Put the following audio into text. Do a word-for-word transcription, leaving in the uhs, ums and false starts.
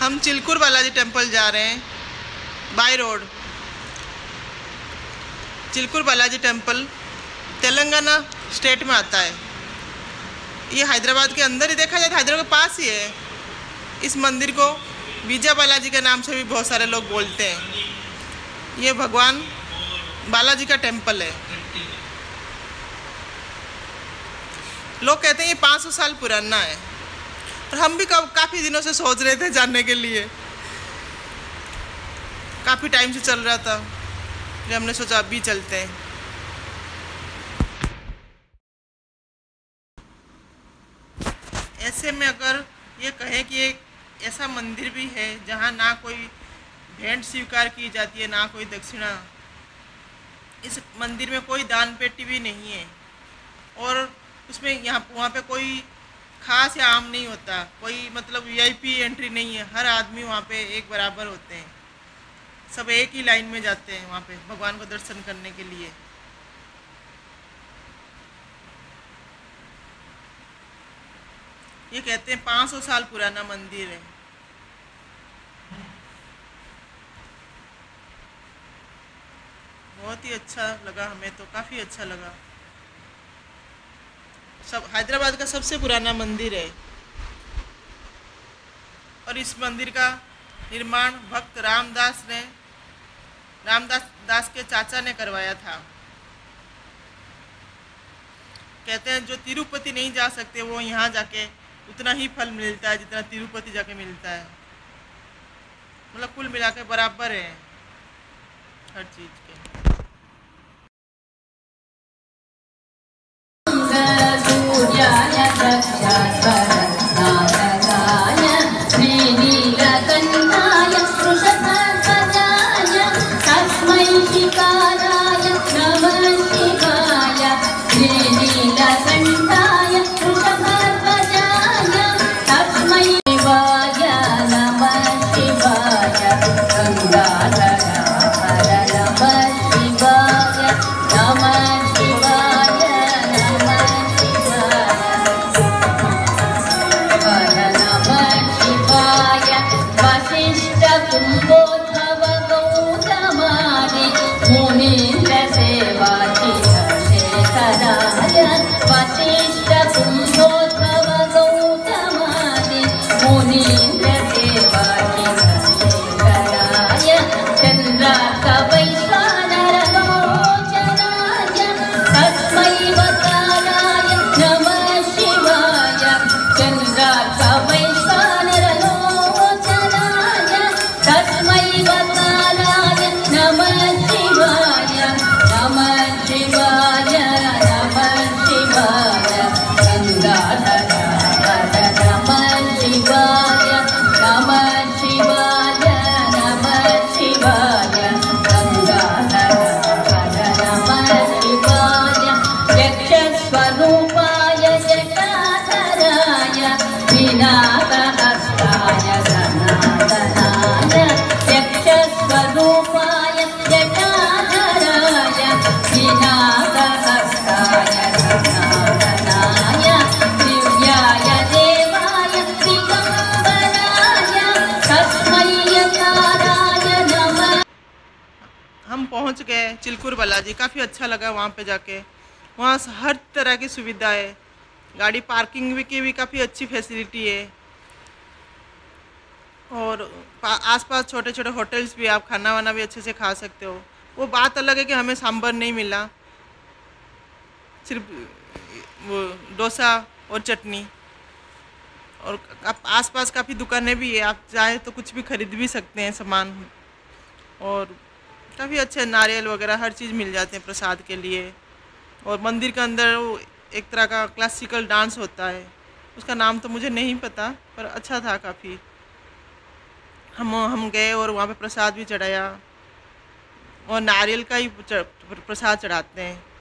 हम चिलकुर बालाजी टेम्पल जा रहे हैं by road. Chilkur Balaji temple Telangana state में आता है। ये हैदराबाद के अंदर ही देखा जाए तो हैदराबाद के पास ही है। इस मंदिर को विजय बालाजी के नाम से भी बहुत सारे लोग बोलते हैं। ये भगवान बालाजी का टेम्पल है। लोग कहते हैं ये पाँच सौ साल पुराना है और हम भी काफ़ी दिनों से सोच रहे थे जानने के लिए। काफ़ी टाइम से चल रहा था कि हमने सोचा अभी चलते हैं। ऐसे में अगर ये कहें कि एक ऐसा मंदिर भी है जहाँ ना कोई भेंट स्वीकार की जाती है ना कोई दक्षिणा, इस मंदिर में कोई दान पेटी भी नहीं है और उसमें यहाँ वहाँ पे कोई खास या आम नहीं होता, कोई मतलब वीआईपी एंट्री नहीं है। हर आदमी वहाँ पे एक बराबर होते हैं, सब एक ही लाइन में जाते हैं वहाँ पे भगवान को दर्शन करने के लिए। ये कहते हैं पाँच सौ साल पुराना मंदिर है। बहुत ही अच्छा लगा, हमें तो काफ़ी अच्छा लगा। सब हैदराबाद का सबसे पुराना मंदिर है और इस मंदिर का निर्माण भक्त रामदास ने रामदास दास के चाचा ने करवाया था। कहते हैं जो तिरुपति नहीं जा सकते वो यहाँ जाके उतना ही फल मिलता है जितना तिरुपति जाके मिलता है। मतलब कुल मिला के बराबर है हर चीज़ के। हम पहुंच गए चिलकुर बालाजी। काफ़ी अच्छा लगा वहाँ पे जाके। वहाँ हर तरह की सुविधा है, गाड़ी पार्किंग की भी काफ़ी अच्छी फैसिलिटी है और आसपास छोटे छोटे होटल्स भी, आप खाना वाना भी अच्छे से खा सकते हो। वो बात अलग है कि हमें सांभर नहीं मिला, सिर्फ वो डोसा और चटनी। और आसपास काफ़ी दुकानें भी है, आप चाहे तो कुछ भी खरीद भी सकते हैं सामान। और काफ़ी अच्छे नारियल वगैरह हर चीज़ मिल जाते हैं प्रसाद के लिए। और मंदिर के अंदर वो एक तरह का क्लासिकल डांस होता है, उसका नाम तो मुझे नहीं पता, पर अच्छा था काफ़ी। हम हम गए और वहाँ पे प्रसाद भी चढ़ाया और नारियल का ही प्रसाद चढ़ाते हैं।